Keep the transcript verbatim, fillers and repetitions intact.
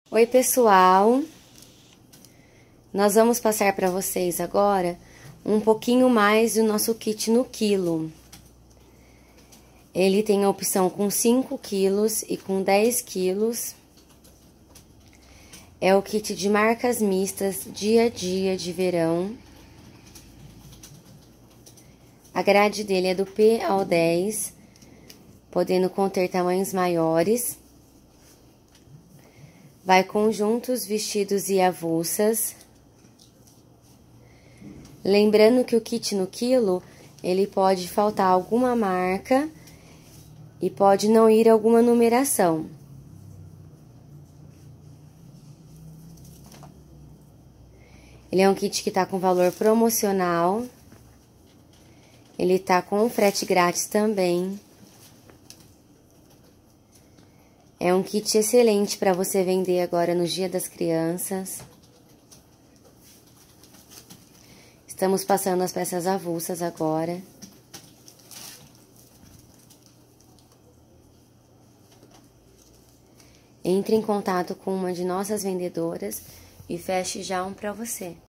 Oi, pessoal! Nós vamos passar para vocês agora um pouquinho mais do nosso kit no quilo. Ele tem a opção com cinco quilos e com dez quilos. É o kit de marcas mistas dia a dia de verão. A grade dele é do P ao dez, podendo conter tamanhos maiores. Vai conjuntos, vestidos e avulsas. Lembrando que o kit no quilo, ele pode faltar alguma marca e pode não ir alguma numeração. Ele é um kit que tá com valor promocional. Ele tá com frete grátis também. É um kit excelente para você vender agora no Dia das Crianças. Estamos passando as peças avulsas agora. Entre em contato com uma de nossas vendedoras e feche já um para você.